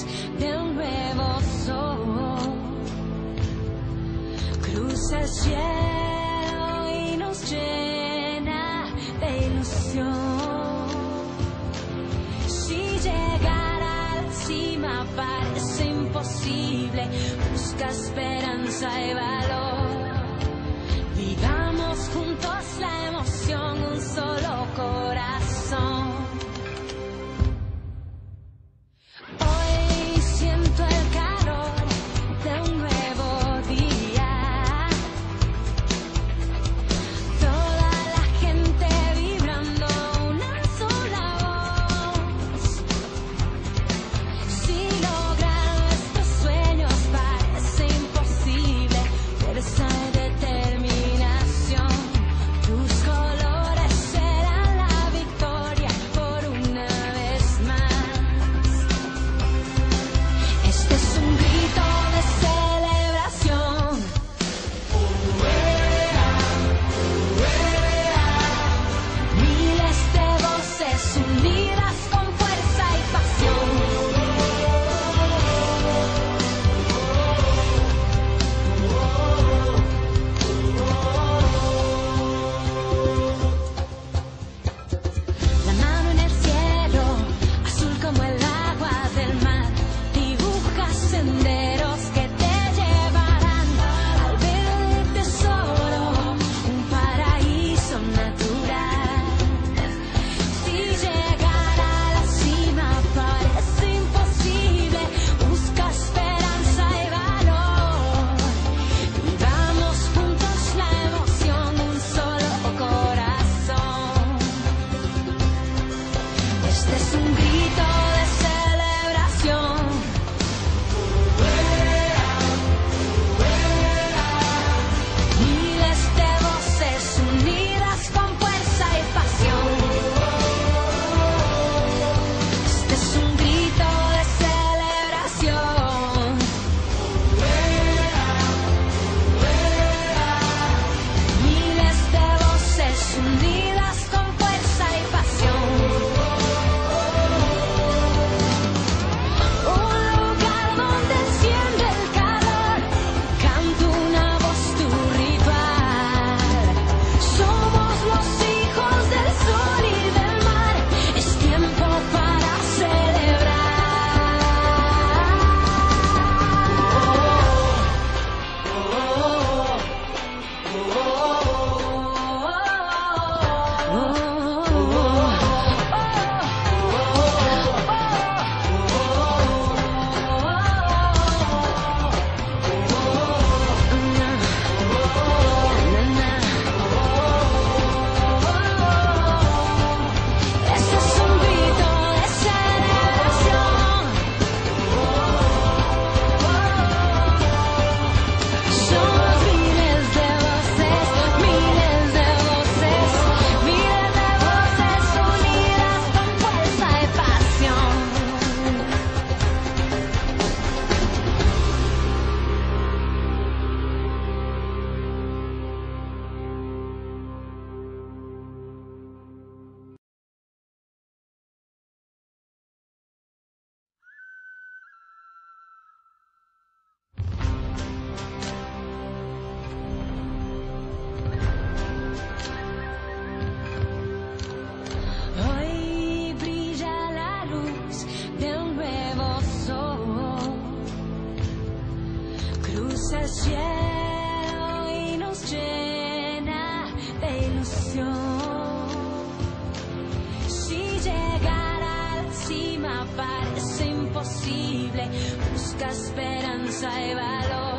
de un nuevo sol. Cruza el cielo y nos llena de ilusión. Si llegar a la cima parece imposible, busca esperanza y valor. Vivamos juntos la emoción, un solo corazón. Hoy siento el calor de un nuevo día. Toda la gente vibrando una sola voz. Si lograr nuestros sueños parece imposible, fuerza y determinación. Tus colores serán la victoria por una vez más. Este es un grito de celebración. Miles de voces unidas con fuerza y pasión. La mano en el cielo, azul como el agua del mar, dibuja senderos que te llevarán al verde tesoro, un paraíso natural. Si llegar a la cima parece imposible, busca esperanza y valor. Vivamos juntos la emoción, un solo corazón. Este es un grito de celebración. Miles de voces unidas con fuerza y pasión. Este es un grito de celebración. Miles de voces unidas con fuerza y pasión. Un lugar donde enciende el calor, canta una voz tu ritual. Somos los hijos del sol y del mar, es tiempo para celebrar. Este es un grito de celebración. Somos miles de voces, miles de voces, miles de voces unidas con fuerza y pasión. Hoy brilla la luz de un nuevo sol. Cruza el cielo y nos llena de ilusión. Si llegar a la cima parece imposible, busca esperanza y valor.